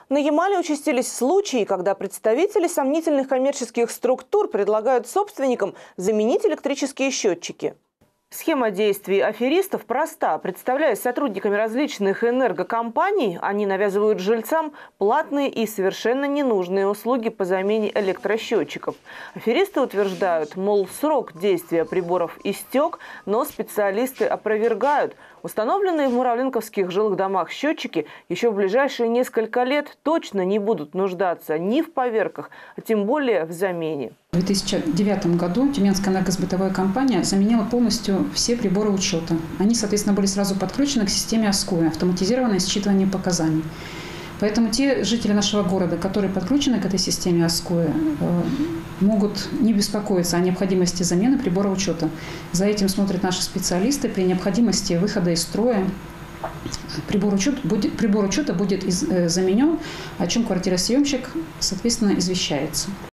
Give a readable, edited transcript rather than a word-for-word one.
На Ямале участились случаи, когда представители сомнительных коммерческих структур предлагают собственникам заменить электрические счетчики. Схема действий аферистов проста. Представляясь сотрудниками различных энергокомпаний, они навязывают жильцам платные и совершенно ненужные услуги по замене электросчетчиков. Аферисты утверждают, мол, срок действия приборов истек, но специалисты опровергают. Установленные в муравленковских жилых домах счетчики еще в ближайшие несколько лет точно не будут нуждаться ни в поверках, а тем более в замене. В 2009 году Тюменская энергосбытовая компания заменила полностью все приборы учета. Они, соответственно, были сразу подключены к системе АСКУЭ, автоматизированное считывание показаний. Поэтому те жители нашего города, которые подключены к этой системе АСКУЭ, могут не беспокоиться о необходимости замены прибора учета. За этим смотрят наши специалисты. При необходимости выхода из строя прибор учета будет заменен, о чем квартиросъемщик, соответственно, извещается.